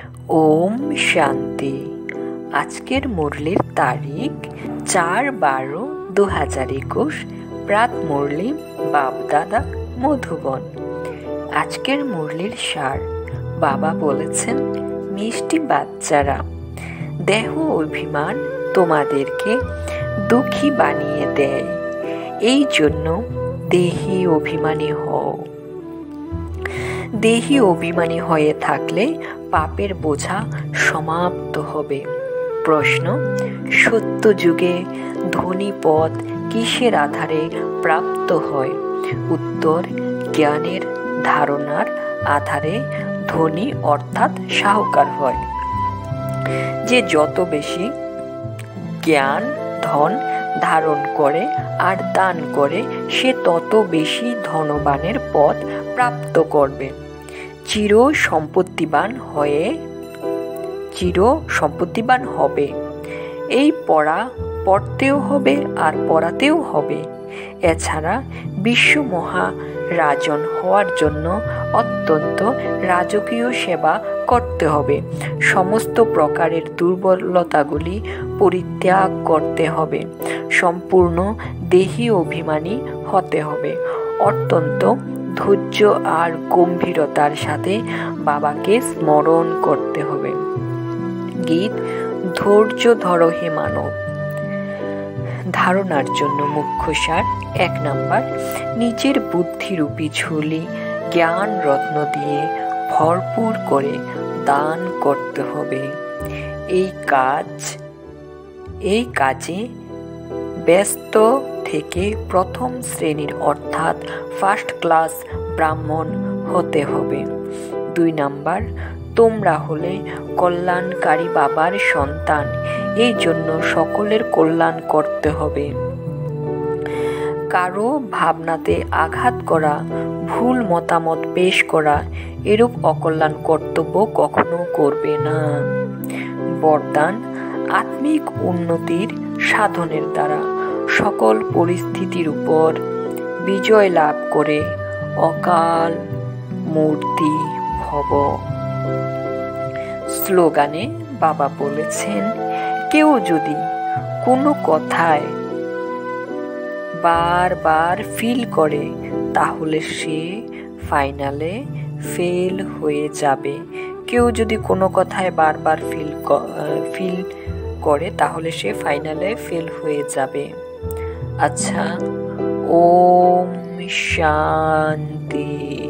ওম শান্তি। আজকের মুরলির তারিখ 4/12/2021, প্রাত মুরলি বাপ-দাদা মধুবন। আজকের মুরলির সার। বাবা বলেছেন, মিষ্টি বাচ্চারা, দেহ অভিমান তোমাদেরকে দুঃখী বানিয়ে দেয়, এই জন্য দেহি অভিমানী হও। দেহি অভিমানী হয়ে থাকলে পাপের বোঝা সমাপ্ত হবে। প্রশ্ন: সত্য যুগে ধনী পদ কিসের আধারে প্রাপ্ত হয়? উত্তর: জ্ঞানের ধারণার আধারে ধনী অর্থাৎ সাহুকার হয়। যে যত বেশি জ্ঞান ধন ধারণ করে আর দান করে, সে তত বেশি ধনবানের পদ প্রাপ্ত করবে। চির সম্পত্তিবান হবে। এই পড়তেও হবে আর পড়াতেও হবে। এছাড়া বিশ্ব মহারাজন হওয়ার জন্য অত্যন্ত রাজকীয় সেবা করতে হবে। সমস্ত প্রকারের দুর্বলতাগুলি পরিত্যাগ করতে হবে। সম্পূর্ণ দেহি অভিমানী হতে হবে। অত্যন্ত ধৈর্য আর গম্ভীরতার সাথে বাবাকে স্মরণ করতে হবে। গীত: ধৈর্য ধরো হে মানব। ধারণার জন্য মুখ্য সার। 1 নাম্বার, নিজের বুদ্ধিরূপী ঝুলি জ্ঞান রত্ন দিয়ে ভরপুর করে দান করতে হবে। এই কাজে ব্যস্ত থেকে প্রথম শ্রেণীর অর্থাৎ ফার্স্ট ক্লাস ব্রাহ্মণ হতে হবে। 2 নাম্বার, তোমরা হলে কল্যাণকারী বাবার সন্তান, এই জন্য সকলের কল্যাণ করতে হবে। কারো ভাবনাতে আঘাত করা, ভুল মতামত পেশ করা, এরূপ অকল্যাণ কর্তব্য কখনো করবে না। বরদান: আত্মিক উন্নতির সাধনের দ্বারা সকল পরিস্থিতির উপর বিজয় লাভ করে অকাল মূর্তি ভব। স্লোগানে বাবা বলেছেন, কেউ যদি কোনো কথায় বারবার ফিল করে, তাহলে সে ফাইনালে ফেল হয়ে যাবে। কেউ যদি কোনো কথায় বারবার ফিল করে, তাহলে সে ফাইনালে ফেল হয়ে যাবে। আচ্ছা, ওম শান্তি।